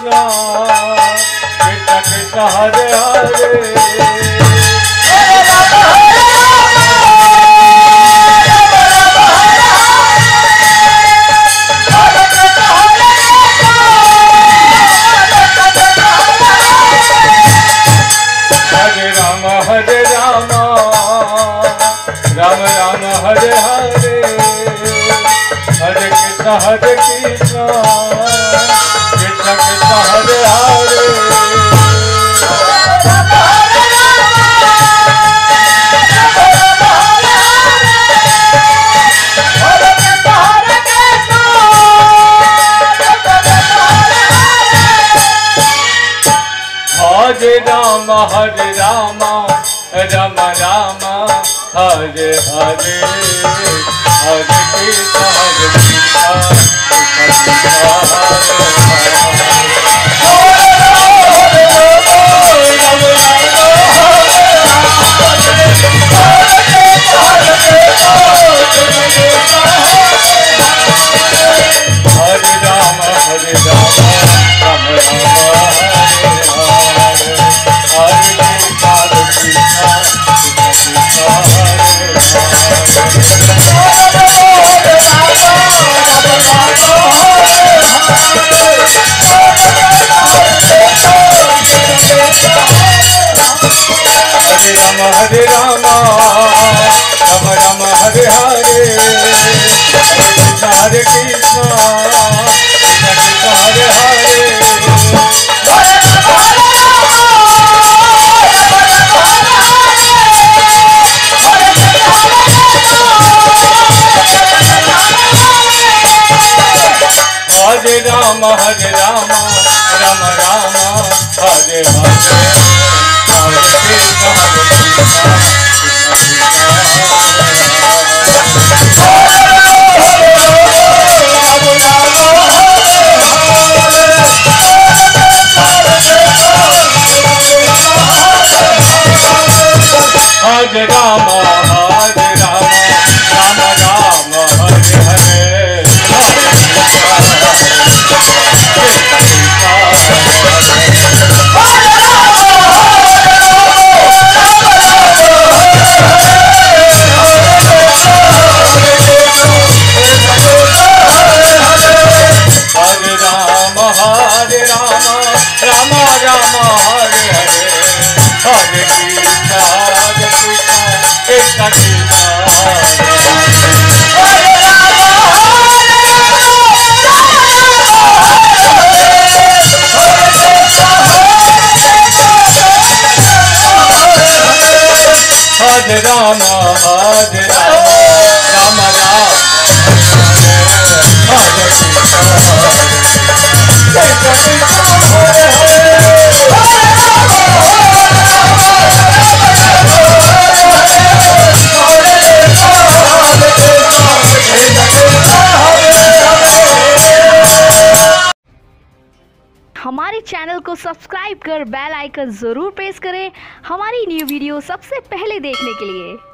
कृष्णा कृष्ण कृष्ण हरे हरे हरे राम राम राम हरे हरे हरे कृष्ण कृष्ण कृष्ण हरे हरे हरे राम राम राम हरे हरे हरे कृष्ण कृष्ण हरे राम राम राम हरे हरे हरे कृष्ण कृष्ण हरे हरे हरे राम राम राम हरे हरे हरे राम राम राम हरे हरे हरे राम राम राम हरे हमारे चैनल को सब्सक्राइब कर बेल आइकन ज़रूर प्रेस करें हमारी न्यू वीडियो सबसे पहले देखने के लिए।